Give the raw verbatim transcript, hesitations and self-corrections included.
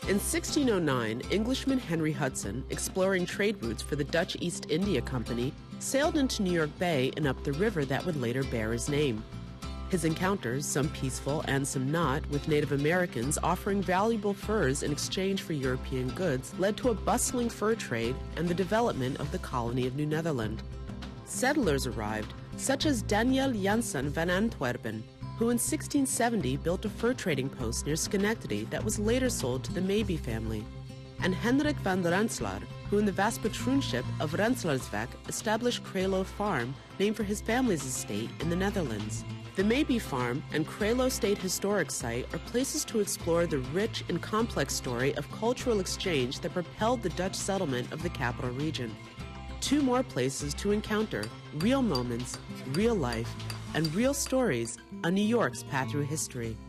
In sixteen oh nine, Englishman Henry Hudson, exploring trade routes for the Dutch East India Company, sailed into New York Bay and up the river that would later bear his name. His encounters, some peaceful and some not, with Native Americans offering valuable furs in exchange for European goods led to a bustling fur trade and the development of the colony of New Netherland. Settlers arrived, such as Daniel Janssen van Antwerpen, who in sixteen seventy built a fur trading post near Schenectady that was later sold to the Mabey family, and Hendrik van Rensselaer, who in the Waaspatroonschap of Rensselaersweg established Krelo Farm, named for his family's estate in the Netherlands. The Mabey Farm and Krelo State Historic Site are places to explore the rich and complex story of cultural exchange that propelled the Dutch settlement of the capital region. Two more places to encounter real moments, real life, and real stories on New York's path through history.